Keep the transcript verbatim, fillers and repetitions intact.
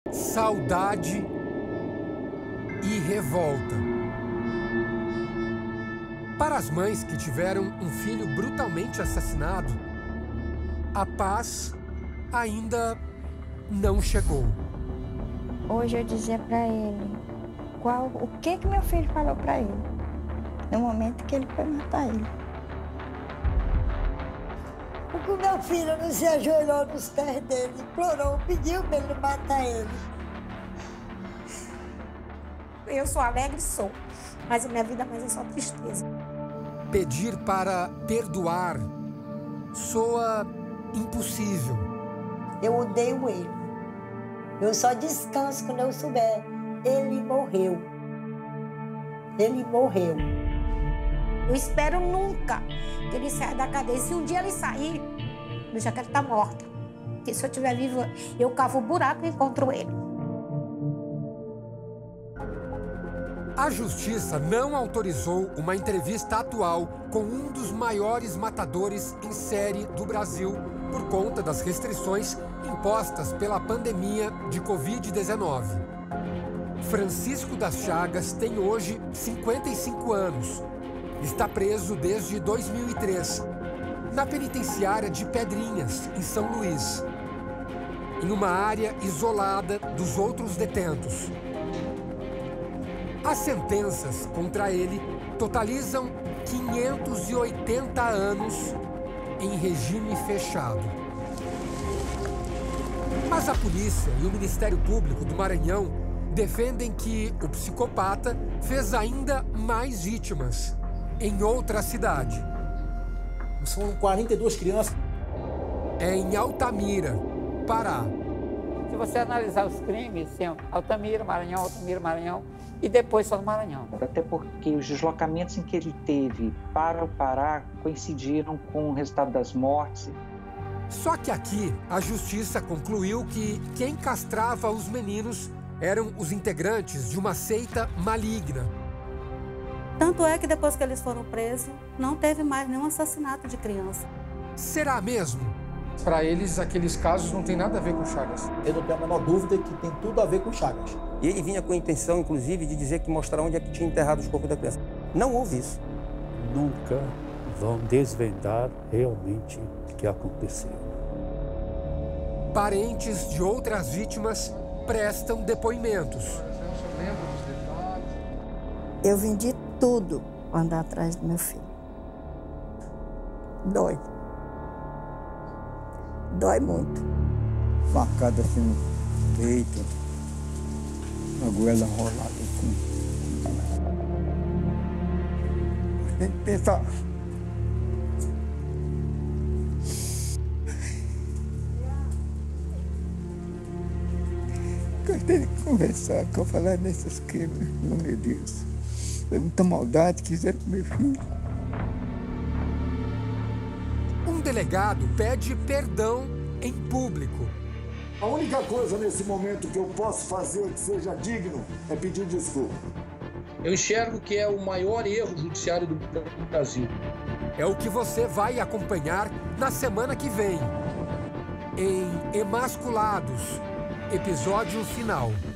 saudade e revolta. Para as mães que tiveram um filho brutalmente assassinado, a paz ainda não chegou. Hoje eu dizia para ele qual, o que que meu filho falou para ele no momento que ele foi matar ele. Porque o meu filho não se ajoelhou nos pés dele, implorou, pediu para ele matar ele. Eu sou alegre, sou, mas a minha vida mais é só tristeza. Pedir para perdoar soa impossível. Eu odeio ele. Eu só descanso quando eu souber. Ele morreu. Ele morreu. Eu espero nunca que ele saia da cadeia. Se um dia ele sair, eu já quero estar morta. Porque se eu estiver viva, eu cavo o buraco e encontro ele. A justiça não autorizou uma entrevista atual com um dos maiores matadores em série do Brasil por conta das restrições impostas pela pandemia de covid dezenove. Francisco das Chagas tem hoje cinquenta e cinco anos. Está preso desde dois mil e três, na penitenciária de Pedrinhas, em São Luís, em uma área isolada dos outros detentos. As sentenças contra ele totalizam quinhentos e oitenta anos em regime fechado. Mas a polícia e o Ministério Público do Maranhão defendem que o psicopata fez ainda mais vítimas em outra cidade. São quarenta e duas crianças. É em Altamira, Pará. Se você analisar os crimes, sim, Altamira, Maranhão, Altamira, Maranhão, e depois só no Maranhão. Até porque os deslocamentos em que ele teve para o Pará coincidiram com o resultado das mortes. Só que aqui, a justiça concluiu que quem castrava os meninos eram os integrantes de uma seita maligna. Tanto é que depois que eles foram presos, não teve mais nenhum assassinato de criança. Será mesmo? Para eles, aqueles casos não tem nada a ver com Chagas. Eu não tenho a menor dúvida que tem tudo a ver com Chagas. E ele vinha com a intenção, inclusive, de dizer que mostrar onde é que tinha enterrado os corpos da criança. Não houve isso. Nunca vão desvendar realmente o que aconteceu. Parentes de outras vítimas prestam depoimentos. Eu vendi tudo para andar atrás do meu filho. Dói. Dói muito. Facada assim no peito, a goela enrolada assim. Tem que pensar. Gostei de conversar, com falar nesses crimes, meu Deus. Foi muita maldade que fizeram com meu filho. Um delegado pede perdão em público. A única coisa nesse momento que eu posso fazer que seja digno é pedir desculpa. Eu enxergo que é o maior erro judiciário do Brasil. É o que você vai acompanhar na semana que vem, em Emasculados, episódio final.